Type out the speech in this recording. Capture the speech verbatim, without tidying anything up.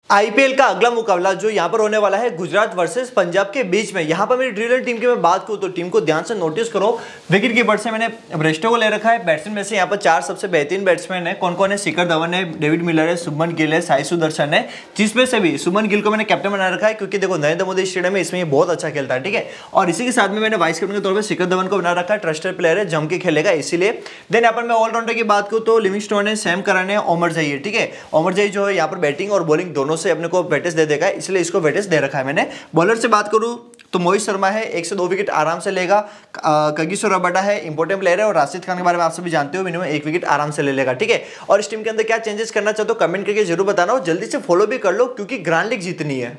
IPL का अगला मुकाबला जो यहाँ पर होने वाला है गुजरात वर्सेस पंजाब के बीच में। यहाँ पर मेरी ड्रीलर टीम की मैं बात करूँ तो टीम को ध्यान से नोटिस करो। विकेट कीपर से मैंने ब्रेस्टो को ले रखा है। बैट्समैन में से यहाँ पर चार सबसे बेहतरीन बैट्समैन है। कौन कौन है? शिखर धवन है, डेविड मिलर है, शुभमन गिल है, साई सुदर्शन है। जिसमें से भी शुभमन गिल को मैंने कैप्टन बना रखा है क्योंकि देखो नरेंद्र मोदी स्टेडियम में इसमें ये बहुत अच्छा खेलता है, ठीक है। और इसी के साथ में मैंने वाइस कैप्टन के तौर पर शिखर धवन को बना रखा है। ट्रस्टेड प्लेयर है, जम के खेलेगा इसीलिए। देन यहाँ पर मैं ऑलराउंडर की बात करूँ तो लिविंगस्टोन है, सैम करन है, ओमर जई है, ठीक है। ओमर जई जो है यहाँ पर बैटिंग और बॉलिंग दोनों से अपने को वेटेज दे देगा, इसलिए इसको वेटेज दे रखा है मैंने। बॉलर से बात करूं तो मोहित शर्मा है, एक से दो विकेट आराम से लेगा। कगिसो रबाडा है, इंपॉर्टेंट प्लेयर है। और राशिद खान के बारे में आप सभी जानते हो, मिनिमम एक विकेट आराम से ले लेगा, ठीक है। और इस टीम के अंदर क्या चेंजेस करना चाहते हो कमेंट करके जरूर बताना। और जल्दी से फॉलो भी कर लो क्योंकि ग्रैंड लीग जीतनी है।